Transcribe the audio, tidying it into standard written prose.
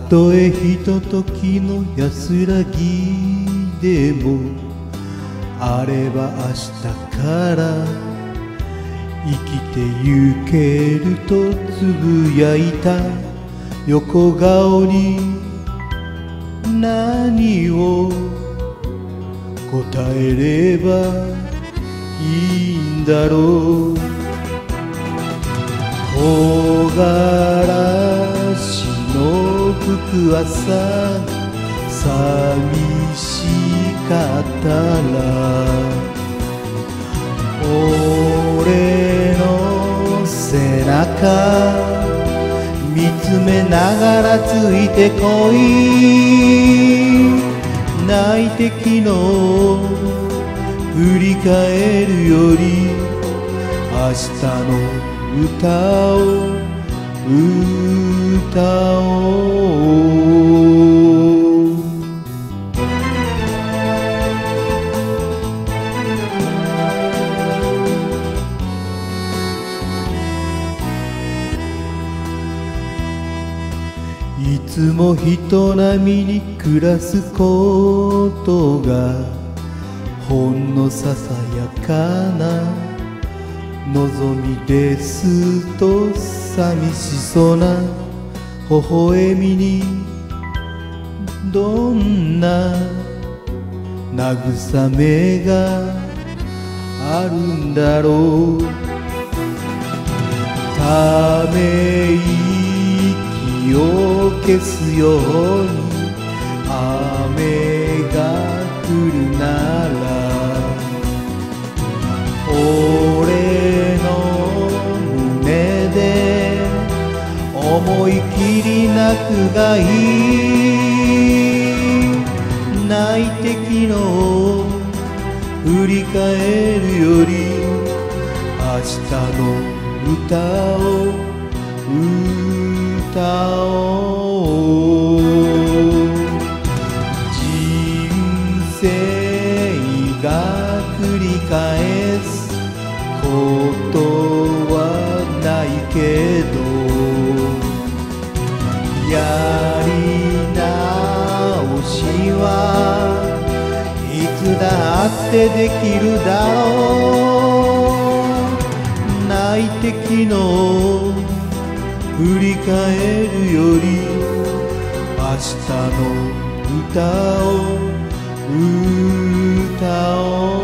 とえひとときの安らぎでもあれば明日から生きてゆけるとつぶやいた横顔に何を答えればいいんだろう。木枯らしの吹く朝寂しかったら俺の背中見つめながらついてこい。泣いて昨日振り返るより明日の歌を歌おう。いつも人並みに暮らすことがほんのささやかな望みですと寂しそうな微笑みにどんな慰めがあるんだろう。ため息を消すように雨が降るなら俺の胸で思い切り泣くがいい。泣いて昨日振り返るより明日の歌を歌おう。人生が繰り返すことはないけどやり直しはいつだってできるだろう。泣いて昨日振り返るより明日の歌を歌おう。